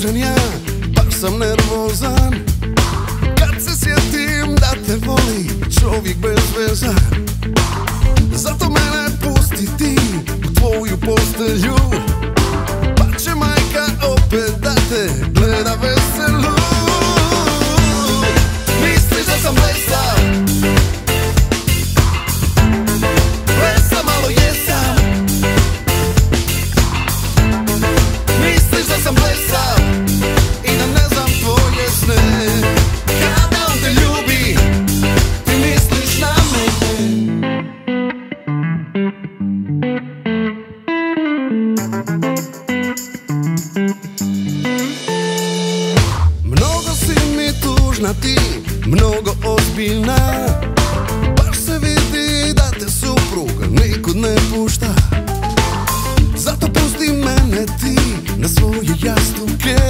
tužan ja, baš sam nervozan kad se sjetim da te voli čovjek bez veza. Zato mene pusti ti u tvoju postelju, pa će majka opet da te gleda veselu. Misliš da sam blesav, blesam, malo jesam. Misliš da sam blesav i da ne znam tvoje sne. Kada on te ljubi, ti misliš na mene. Mnogo si mi tužna ti, mnogo ozbiljna, baš se vidi da te supruga nikud ne pušta. Zato pusti mene ti na svoje jastuke,